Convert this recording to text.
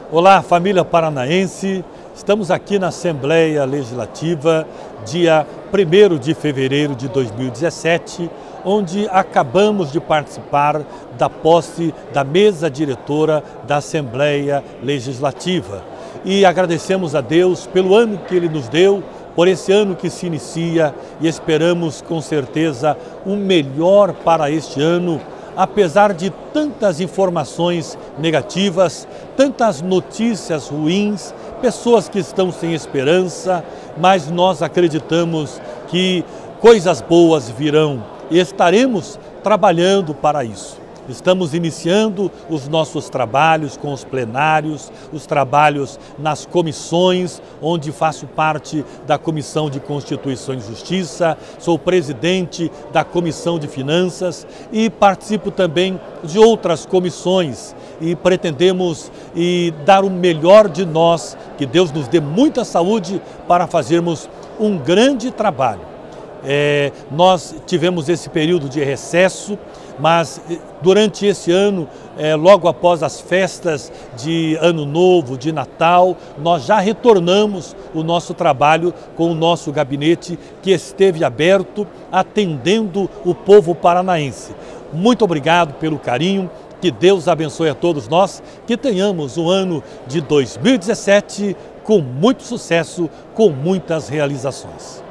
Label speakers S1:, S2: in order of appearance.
S1: Olá, família paranaense. Estamos aqui na Assembleia Legislativa, dia 1º de fevereiro de 2017, onde acabamos de participar da posse da mesa diretora da Assembleia Legislativa. E agradecemos a Deus pelo ano que Ele nos deu, por esse ano que se inicia, e esperamos com certeza o melhor para este ano, apesar de tantas informações negativas, tantas notícias ruins, pessoas que estão sem esperança, mas nós acreditamos que coisas boas virão e estaremos trabalhando para isso. Estamos iniciando os nossos trabalhos com os plenários, os trabalhos nas comissões, onde faço parte da Comissão de Constituição e Justiça, sou presidente da Comissão de Finanças e participo também de outras comissões e pretendemos dar o melhor de nós, que Deus nos dê muita saúde para fazermos um grande trabalho. Nós tivemos esse período de recesso, mas durante esse ano, logo após as festas de Ano Novo, de Natal, nós já retornamos o nosso trabalho com o nosso gabinete, que esteve aberto, atendendo o povo paranaense. Muito obrigado pelo carinho, que Deus abençoe a todos nós, que tenhamos um ano de 2017 com muito sucesso, com muitas realizações.